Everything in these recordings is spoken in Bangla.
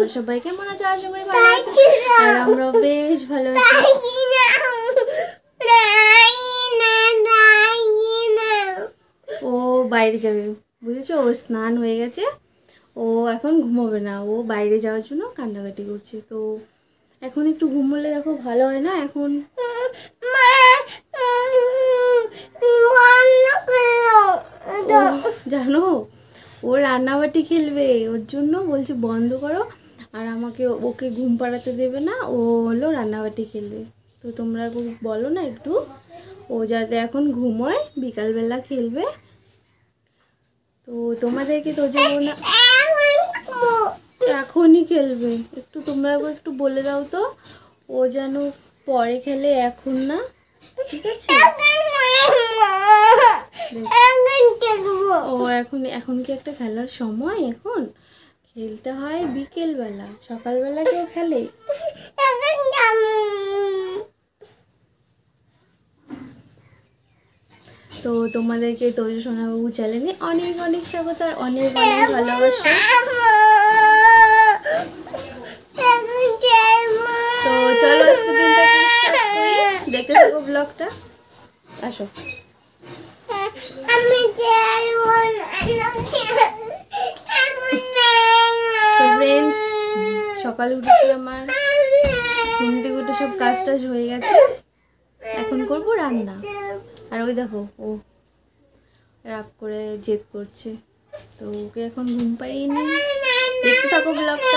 তোমরা সবাই কেমন আছো? আশা করি ভালো আছো। আর আমরা বেশ ভালো আছি। ও বাইরে যাবে বুঝেছো, ওর স্নান হয়ে গেছে, ও এখন ঘুমোবে না, ও বাইরে যাওয়ার জন্য কান্নাকাটি করছে। তো এখন একটু ঘুমোলে দেখো ভালো হয় না? এখন জানো ও রান্নাবাটি খেলবে, ওর জন্য বলছে বন্ধ করো, আর আমাকে ওকে ঘুম পাড়াতে দেবে না, ও হলো রান্নাবাটি খেলবে। তো তোমরা বলো না একটু, ও যাতে এখন ঘুমোয়, বিকালবেলা খেলবে। তো তোমাদেরকে তো যাবো না, এখনই খেলবে, একটু তোমরা একটু বলে দাও তো, ও যেন পরে খেলে, এখন না, ঠিক আছে? ও এখন কি একটা খেলার সময়? এখন খেলতে হয় বিকেলবেলা, সকালবেলা কেউ খেলে? তো তোমাদেরকে তৈরি সোনাবাবু চ্যানেলে অনেক অনেক স্বাগত আর অনেক অনেক ভালোবাসা। তো চলো আজকে দিনটা দেখতে থাকো ব্লগটা, আসো। ফ্রেন্ডস, সকালে উঠেছি, আমার ঘুম থেকে উঠে সব কাজ টাজ হয়ে গেছে, এখন করবো রান্না। আর ওই দেখো ও রাগ করে জেদ করছে, তো ওকে এখন ঘুম পাইয়ে নি, দেখতে থাকো ব্লগটা।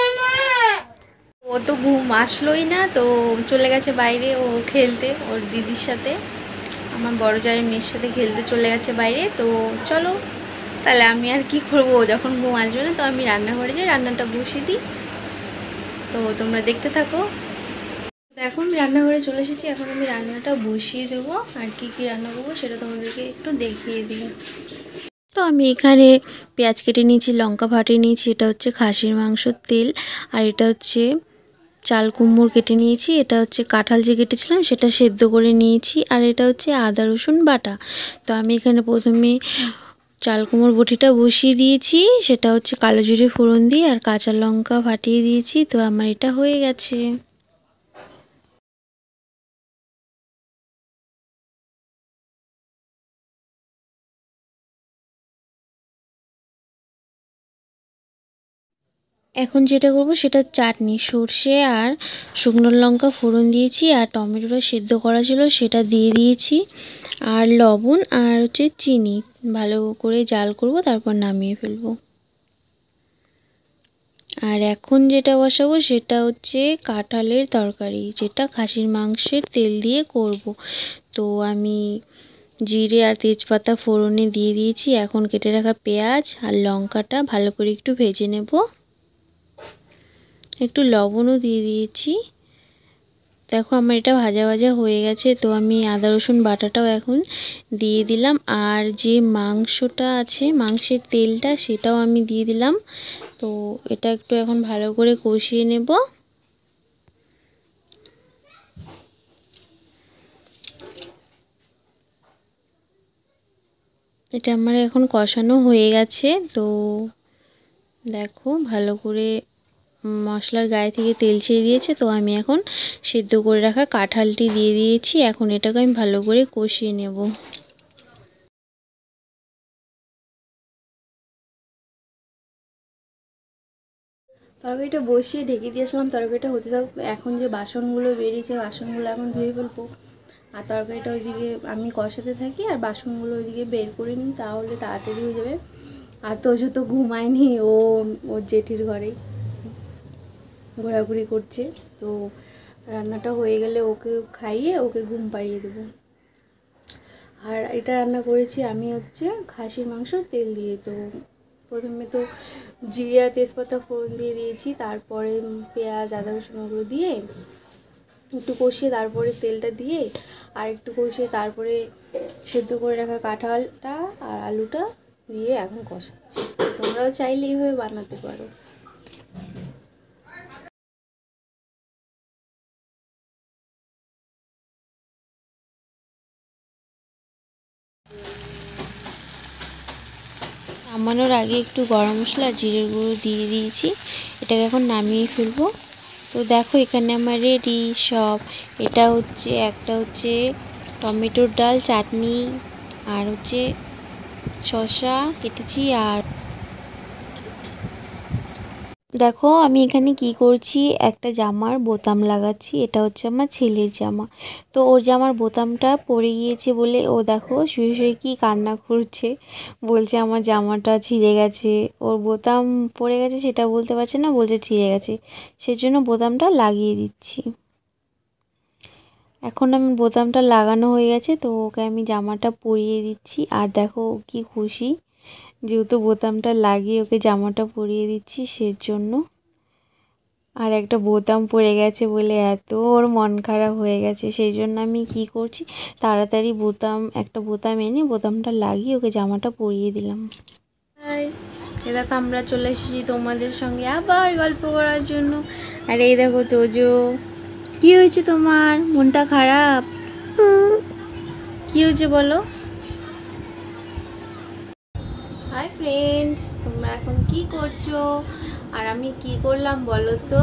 ও তো ঘুম আসলোই না, তো চলে গেছে বাইরে ও খেলতে ওর দিদির সাথে, আমার বড় জায়ের মেয়ের সাথে খেলতে চলে গেছে বাইরে। তো চলো তাহলে আমি আর কি করবো, যখন ঘুম আসবে না তো আমি রান্নাঘরে যাই, রান্নাটা বসিয়ে দিই। তো তোমরা দেখতে থাকো। এখন আমি রান্নাঘরে চলে এসেছি, এখন আমি রান্নাটা বসিয়ে দেবো, আর কি কি রান্না করবো সেটা তোমাদেরকে একটু দেখিয়ে দিই। তো আমি এখানে পেঁয়াজ কেটে নিয়েছি, লঙ্কা ফাটিয়ে নিয়েছি, এটা হচ্ছে খাসির মাংসর তেল, আর এটা হচ্ছে চাল কুমড়ো কেটে নিয়েছি, এটা হচ্ছে কাঁঠাল যে কেটেছিলাম সেটা সেদ্ধ করে নিয়েছি, আর এটা হচ্ছে আদা রসুন বাটা। তো আমি এখানে প্রথমে চাল কুমড়োর বটিটা বসিয়ে দিয়েছি, সেটা হচ্ছে কালো জিরে ফোড়ন দিয়ে আর কাঁচা লঙ্কা ফাটিয়ে দিয়েছি। তো আমার এটা হয়ে গেছে। এখন যেটা করব সেটা চাটনি, সর্ষে আর শুকনো লঙ্কা ফোড়ন দিয়েছি, আর টমেটোটা সেদ্ধ করা ছিল সেটা দিয়ে দিয়েছি, আর লবণ আর হচ্ছে চিনি ভালো করে জাল করব, তারপর নামিয়ে ফেলবো। আর এখন যেটা বসাবো সেটা হচ্ছে কাঁঠালের তরকারি, যেটা খাসির মাংসের তেল দিয়ে করব। তো আমি জিরে আর তেজপাতা ফোড়নে দিয়ে দিয়েছি, এখন কেটে রাখা পেঁয়াজ আর লঙ্কাটা ভালো করে একটু ভেজে নেব, একটু লবণও দিয়ে দিয়েছি। দেখো আমার এটা ভাজা ভাজা হয়ে গেছে, তো আমি আদা রসুন বাটাটাও এখন দিয়ে দিলাম, আর যে মাংসটা আছে মাংসের তেলটা সেটাও আমি দিয়ে দিলাম। তো এটা একটু এখন ভালো করে কষিয়ে নেব। এটা আমার এখন কষানো হয়ে গেছে। তো দেখো ভালো করে মশলার গায়ে থেকে তেল ছেড়ে দিয়েছে, তো আমি এখন সেদ্ধ করে রাখা কাঁঠালটি দিয়ে দিয়েছি, এখন এটাকে আমি ভালো করে কষিয়ে নেব। তরকারিটা বসিয়ে ঢেকে দিয়েছিলাম, তরকারিটা হতে থাক। এখন যে বাসনগুলো বেরিয়েছে বাসনগুলো এখন ধুয়ে ফেলবো, আর তরকারিটা ওইদিকে আমি কষাতে থাকি আর বাসনগুলো ওইদিকে বের করে নিই, তাহলে তাড়াতাড়ি হয়ে যাবে। আর তোজো তো ঘুমায়নি, ও ওর জেঠির ঘরেই ঘোরাঘুরি করছে। তো রান্নাটা হয়ে গেলে ওকে খাইয়ে ওকে ঘুম পাড়িয়ে দেবো। আর এটা রান্না করেছি আমি হচ্ছে খাসির মাংস তেল দিয়ে। তো প্রথমে তো জিরে আর তেজপাতা ফোড়ন দিয়ে দিয়েছি, তারপরে পেঁয়াজ আদা রসুন ওগুলো দিয়ে একটু কষিয়ে তারপরে তেলটা দিয়ে আর একটু কষিয়ে তারপরে সেদ্ধ করে রাখা কাঁঠালটা আর আলুটা দিয়ে এখন কষাচ্ছি। তোমরাও চাইলে এইভাবে বানাতে পারো। নামানোর আগে একটু গরম মশলা আর জিরের গুঁড়ো দিয়ে দিয়েছি, এটাকে এখন নামিয়ে ফেলবো। তো দেখো এখানে আমার রেডি সব। এটা হচ্ছে একটা হচ্ছে টমেটোর ডাল চাটনি, আর হচ্ছে শসা কেটেছি। আর দেখো আমি এখানে কি করছি, একটা জামার বোতাম লাগাচ্ছি। এটা হচ্ছে আমার ছেলের জামা। তো ওর জামার বোতামটা পড়ে গিয়েছে বলে ও দেখো শুয়ে শুয়ে কি কান্না করছে, বলছে আমার জামাটা ছিঁড়ে গেছে। ওর বোতাম পড়ে গেছে সেটা বলতে পারছে না, বলছে ছিঁড়ে গেছে, সেজন্য বোতামটা লাগিয়ে দিচ্ছি। এখন আমি বোতামটা লাগানো হয়ে গেছে, তো ওকে আমি জামাটা পরিয়ে দিচ্ছি। আর দেখো কি খুশি, যেহেতু বোতামটা লাগিয়ে ওকে জামাটা পরিয়ে দিচ্ছি সেজন্য। আর একটা বোতাম পড়ে গেছে বলে এত ওর মন খারাপ হয়ে গেছে, সেই জন্য আমি কি করছি, তাড়াতাড়ি একটা বোতাম এনে বোতামটা লাগিয়ে ওকে জামাটা পরিয়ে দিলাম। এই দেখো আমরা চলে এসেছি তোমাদের সঙ্গে আবার গল্প করার জন্য। আর এই দেখো তোজো, কি হয়েছে তোমার, মনটা খারাপ? কি হয়েছে বলো? হাই ফ্রেন্ডস, তোমরা এখন কি করছো আর আমি কি করলাম বলো তো?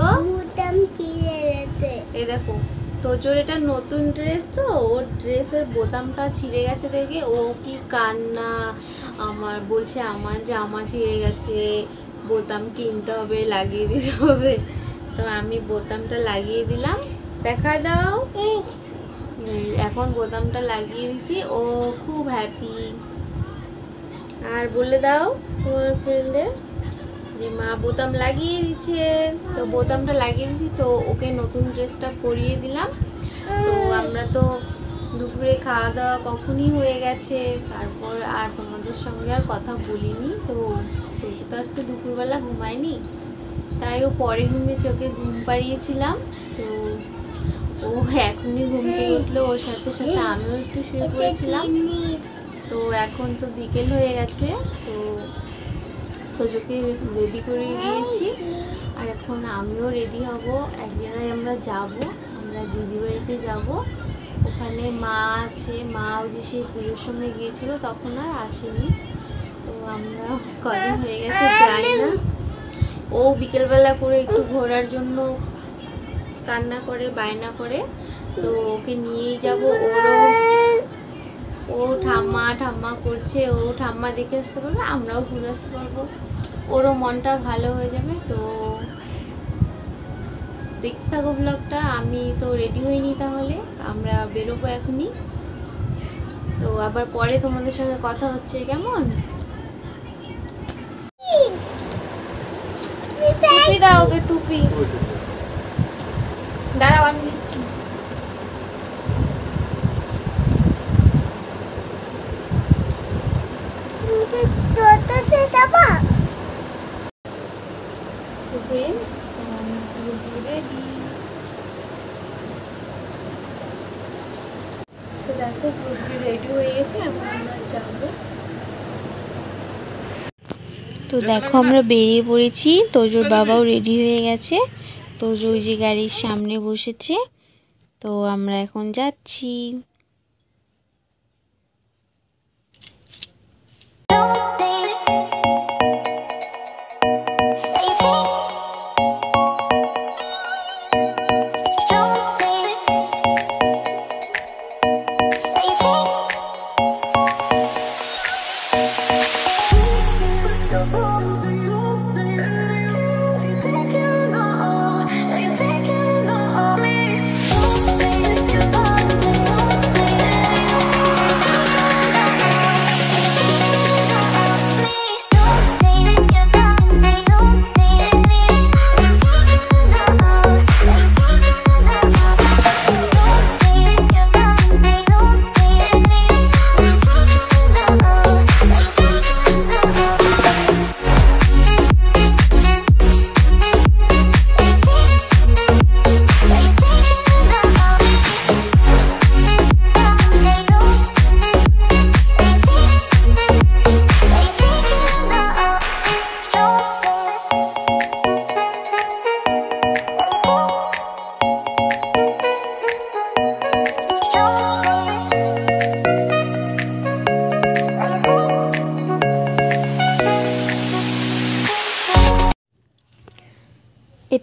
এই দেখো তোজোর এটা নতুন ড্রেস, তো ওর ড্রেসের বোতামটা ছিঁড়ে গেছে দেখে ও কি কান্না, আমার বলছে আমার জামা ছিঁড়ে গেছে, বোতাম কিনতে হবে, লাগিয়ে দিতে হবে। তো আমি বোতামটা লাগিয়ে দিলাম, দেখা দাও। এখন বোতামটা লাগিয়ে দিচ্ছি, ও খুব হ্যাপি। আর বলে দাও তোমার ফ্রেন্ডদের যে মা বোতাম লাগিয়ে দিচ্ছে। তো বোতামটা লাগিয়ে দিচ্ছি, তো ওকে নতুন ড্রেসটা পরিয়ে দিলাম। তো আমরা তো দুপুরে খাওয়া দাওয়া কখনই হয়ে গেছে, তারপর আর তোমাদের সঙ্গে আর কথা বলিনি। তো আজকে দুপুরবেলা ঘুমায়নি, তাই ও পরে ঘুমিয়ে চোখে ঘুম পাড়িয়েছিলাম। তো ও এখনই ঘুম থেকে উঠলো, ওর সাথে সাথে আমিও একটু শুয়ে পড়েছিলাম। তো এখন তো বিকেল হয়ে গেছে, তো তোজোকে রেডি করে দিয়েছি। আর এখন আমিও রেডি হব, এক জায়গায় আমরা যাব, আমরা দিদি বাড়িতে যাব। ওখানে মা আছে, মাও যে সেই পুজোর সময় গিয়েছিল তখন আর আসেনি। তো আমরা কদিন হয়ে গেছে যাই না। ও বিকেলবেলা করে একটু ঘোরার জন্য কান্না করে, বায়না করে, তো ওকে নিয়েই যাব। ও ঠাম্মা ঠাম্মা করছে, ও ঠাম্মা দেখে আসতে পারবে, আমরাও ঘুরে আসতে পারবো, ওরও মনটা ভালো হয়ে যাবে। তো দেখতে থাকো ব্লগটা। আমি তো রেডি হইনি, তাহলে আমরা বেরোবো এখনই। তো আবার পরে তোমাদের সঙ্গে কথা হচ্ছে, কেমন? টুপি দাও ওকে, টুপি দাঁড়াও আমি দিচ্ছি। দেখো পুরোপুরি রেডি হয়ে গেছে, এখন আমরা যাবো। তো দেখো আমরা বেরিয়ে পড়েছি, তোজোর বাবাও রেডি হয়ে গেছে। তোজো ওই যে গাড়ির সামনে বসেছে, তো আমরা এখন যাচ্ছি।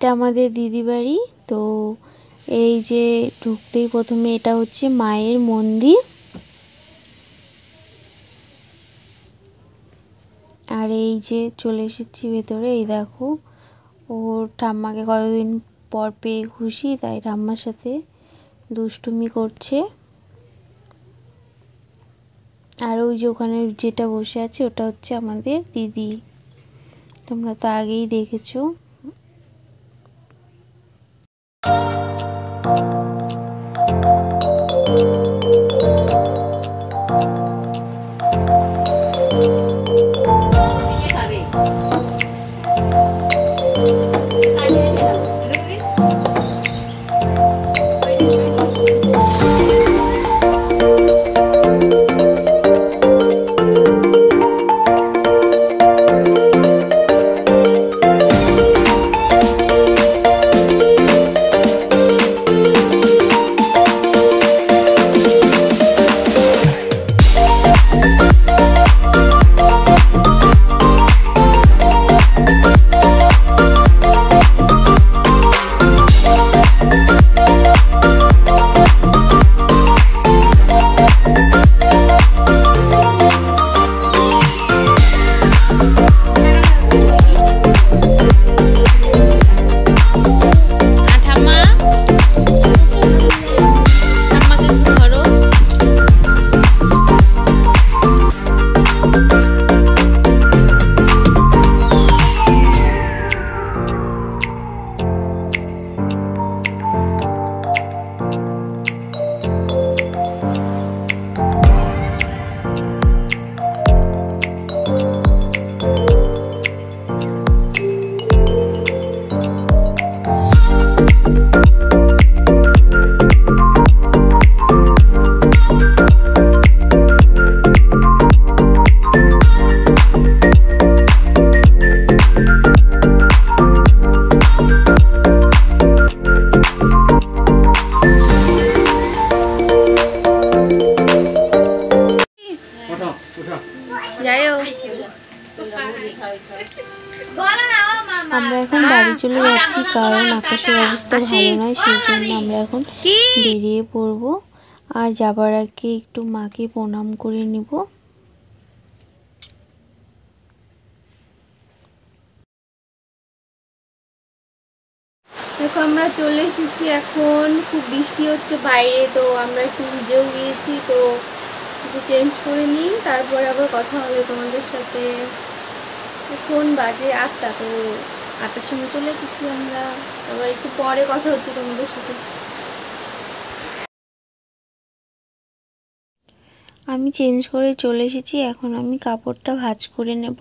এটা আমাদের দিদি বাড়ি। তো এই যে ঢুকতেই প্রথমে এটা হচ্ছে মায়ের মন্দির, আর এই যে চলে এসেছি ভেতরে। এই দেখো ওর ঠাম্মাকে কতদিন পর পেয়ে খুশি, তাই ঠাম্মার সাথে দুষ্টুমি করছে। আর ওই যে ওখানে যেটা বসে আছে ওটা হচ্ছে আমাদের দিদি, তোমরা তো আগেই দেখেছো। আমরা এখন বাড়ি চলে যাচ্ছি, কারণ আকাশের অবস্থা ভালো নয়, সেই জন্য আমরা এখন বেরিয়ে পড়ব। আর যাবার আগে একটু মাকে প্রণাম করে নিব। দেখো আমরা চলে এসেছি, এখন খুব বৃষ্টি হচ্ছে বাইরে, তো আমরা একটু ভিজেও গিয়েছি, তো একটু চেঞ্জ করে নিই, তারপর আবার কথা হবে তোমাদের সাথে। এখন বাজে 8টা, তো 8টার সময় চলে এসেছি আমরা, আবার একটু পরে কথা হচ্ছে তোমাদের সাথে। আমি চেঞ্জ করে চলে এসেছি, এখন আমি কাপড়টা ভাঁজ করে নেব।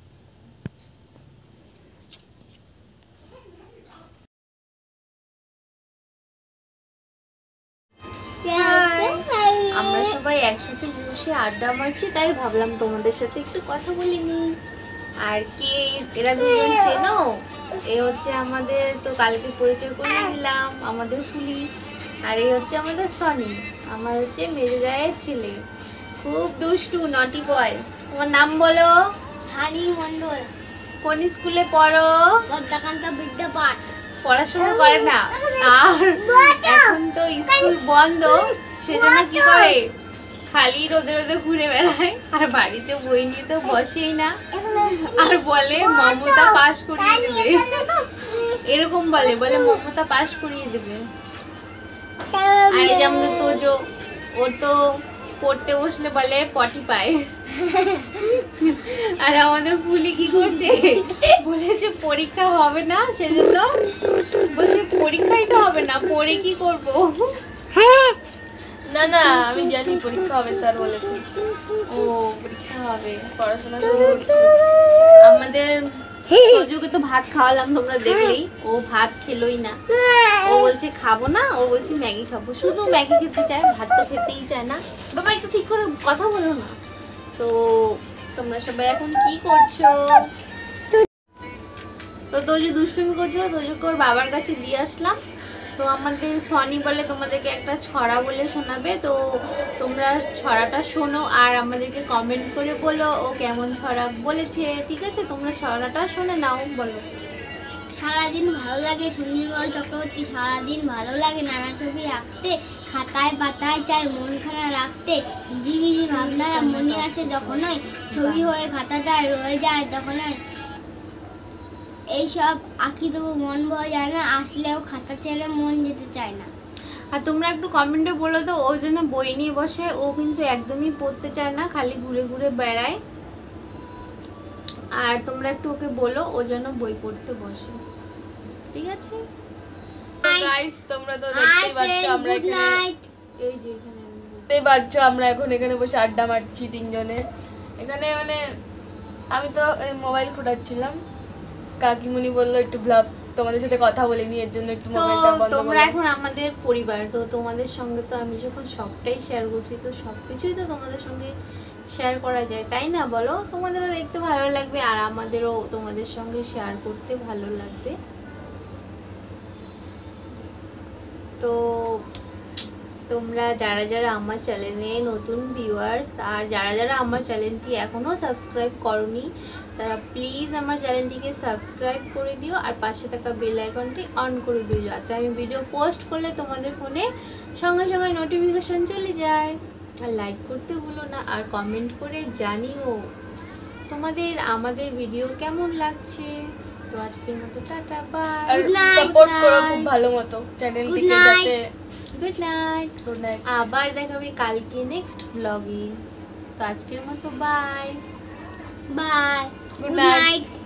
আমরা সবাই একসাথে বসে আড্ডা মারছি, তাই ভাবলাম তোমাদের সাথে একটু কথা বলে নি। আর কে এরা দুজন চেনো? এ হচ্ছে আমাদের, তো কালকে পরিচয় করে দিলাম, আমাদের ফুলি। আর এই হচ্ছে আমাদের সনি, আমার হচ্ছে মেজদায়ের ছেলে, খুব দুষ্টু নটি বয়। তোমার নাম বলো? সানি মন্ডল। কোন স্কুলে পড়ো? গদ্দাকান্তা বিদ্যাপাঠ। পড়াশোনা করে না, আর এখন তো স্কুল বন্ধ, সেজন্য কি করে খালি রোদে রোদে ঘুরে বেড়ায়, আর বাড়িতে বই নিয়ে তো বসেই না, আর বলে মমতা পাস করিয়ে দেবে, এরকম বলে মমতা পাস করিয়ে দেবে। আর এই যে আমাদের তোজো, ওর তো পড়তে বসলে বলে পটি পায়। আর আমাদের ফুলি কি করছে, বলেছে পরীক্ষা হবে না, সেজন্য বলছে পরীক্ষাই তো হবে না, পড়ে কি করবো। না না আমি জানি পরীক্ষা হবে, স্যার বলেছে। ও পরীক্ষা হবে, পড়াশোনা করছি। আমাদের তোজোকে তো ভাত খাওয়ালাম, তোমরা দেখলেই, ও ভাত খেলোই না, ও বলছে খাবো না, ও বলছে ম্যাগি খাবো, শুধু ম্যাগি খেতে চায়, ভাত তো খেতেই চায় না। বাবা একটু ঠিক করে কথা বলো না। তো তোমরা সবাই এখন কি করছো? তো তোজো দুষ্টুমি করছিল, তোজোকে ওর বাবার কাছে দিয়ে আসলাম। তো আমাদের সনি বলে তোমাদেরকে একটা ছড়া বলে শোনাবে, তো তোমরা ছড়াটা শোনো আর আমাদেরকে কমেন্ট করে বলো ও কেমন ছড়া বলেছে, ঠিক আছে? তোমরা ছড়াটা শুনে নাও, বলো। সারাদিন ভালো লাগে, সুনীল চক্রবর্তী সারাদিন ভালো লাগে নানা ছবি আঁকতে, খাতায় পাতায় চাই মন খানা রাখতে, ভিজি ভিজি ভাবনারা মনে আসে যখনই, ছবি হয়ে খাতাটায় রয়ে যায় তখনই, এইসব আঁকি তবু মন ভয় যায় না, আসলেও খাতা ছেড়ে মন যেতে চায় না। আর তোমরা একটু কমেন্টে বলো তো, ও যেন বই নিয়ে বসে, ও কিন্তু একদমই পড়তে চায় না, খালি ঘুরে ঘুরে বেড়ায়। আর তোমরা একটু ওকে বলো ও যেন বই পড়তে বসে, ঠিক আছে? গাইস তোমরা তো দেখতেই পাচ্ছ আমরা গুড এখানে, নাইট। এই যে এখানে দেখতেই পাচ্ছ আমরা এখন এখানে বসে আড্ডা মারছি তিনজনে। এখানে মানে আমি তো মোবাইল ঘাঁটাচ্ছিলাম, কাকিমুনি বললো একটু ব্লগ তোমাদের সাথে কথা বলে নি, এর জন্য একটু তো মোবাইলটা বন্ধ তোমরা করলাম। এখন আমাদের পরিবার, তো তোমাদের সঙ্গে তো আমি যখন সবটাই শেয়ার করছি, তো সবকিছুই তো তোমাদের সঙ্গে শেয়ার করা যায়, তাই না বলো? তোমাদেরও দেখতে ভালো লাগবে আর আমাদেরও তোমাদের সঙ্গে শেয়ার করতে ভালো লাগবে। তো তোমরা যারা যারা আমার চ্যানেলে নতুন ভিউয়ার্স আর যারা যারা আমার চ্যানেলটি এখনও সাবস্ক্রাইব করনি, তারা প্লিজ আমার চ্যানেলটিকে সাবস্ক্রাইব করে দিও আর পাশে থাকা বেল আইকনটি অন করে দিও, যাতে আমি ভিডিও পোস্ট করলে তোমাদের ফোনে সঙ্গে সঙ্গে নোটিফিকেশন চলে যায়। আর লাইক করতে ভুলো না, আর কমেন্ট করে জানিও তোমাদের আমাদের ভিডিও কেমন লাগছে। তো আজকের মতো টাটা, বাই, আর night, সাপোর্ট করো খুব ভালো মতো চ্যানেলটিকে, Good night. যাতে গুড নাইট। Good night. আবার দেখাবে কালকে নেক্সট ব্লগে। তো আজকের মতো bye. Bye, Good good night. Night.